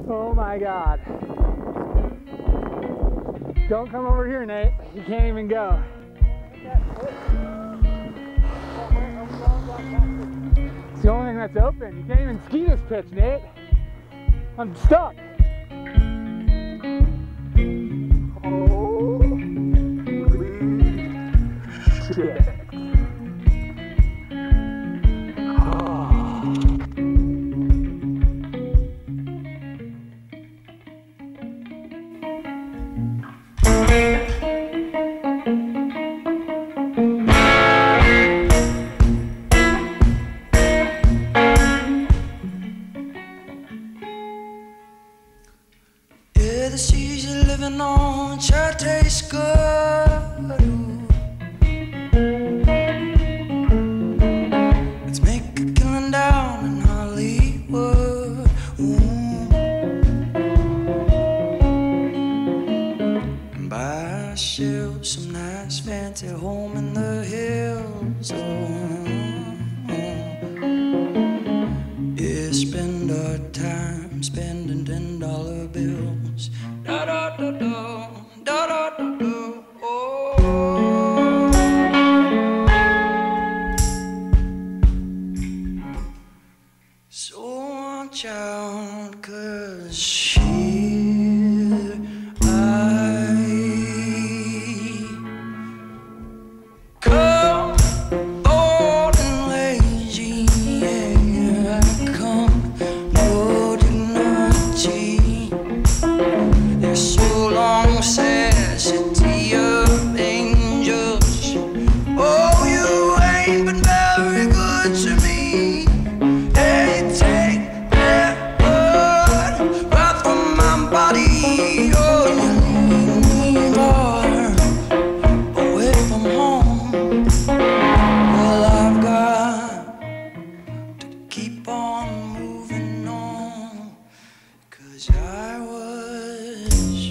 Oh my God. Don't come over here, Nate. You can't even go. It's the only thing that's open. You can't even ski this pitch, Nate. I'm stuck. Holy shit. Yeah, the seas you're living on sure taste good. Let's make a killing down in Hollywood. And buy ourselves some nice fancy home in the hills. Yeah, spend our time spending $10 bills. Da da da da, da da da da. Oh. So watch out, 'cause here I come, old and lazy. Yeah, I come, no dignity. There's so long necessity of angels. Oh, you ain't been very good to me. Hey, take that blood right from my body. Oh, you leave me far away from home. Well, I've got to keep on moving on, 'cause I was